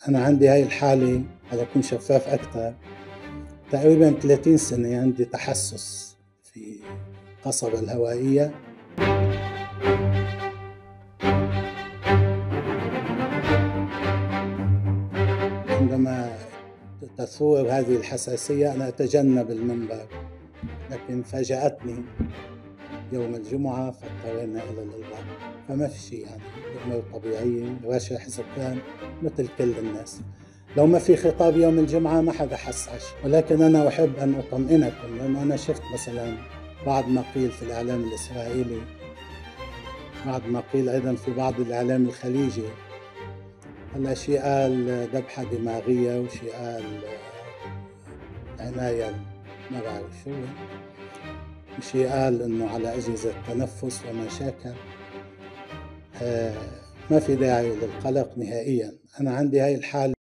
أنا عندي هاي الحالة، على أكون شفاف أكثر، تقريبا 30 سنة عندي تحسس في القصبة الهوائية. عندما تثور هذه الحساسية أنا أتجنب المنبر، لكن فاجأتني يوم الجمعة فاضطرينا إلى الإلغاء. فما في شيء، يعني الأمور طبيعية، رشح سكان مثل كل الناس. لو ما في خطاب يوم الجمعة ما حدا حس عشي، ولكن أنا أحب أن أطمئنكم، لأن أنا شفت مثلا بعض ما قيل في الإعلام الإسرائيلي، بعض ما قيل أيضا في بعض الإعلام الخليجي. هلا شيء قال ذبحة دماغية، وشيء قال عناية ما بعرف شو، وشيء قال إنه على أجهزة تنفس وما شاكل. ما في داعي للقلق نهائيا. أنا عندي هاي الحالة